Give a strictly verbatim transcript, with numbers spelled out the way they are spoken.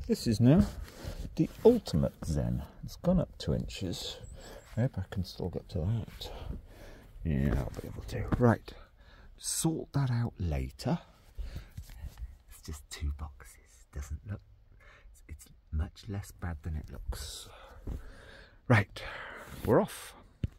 This is now the ultimate Zen. It's gone up two inches. I hope I can still get to that. Yeah, I'll be able to. Right, sort that out later. It's just two boxes. Doesn't look, it's much less bad than it looks. Right, we're off.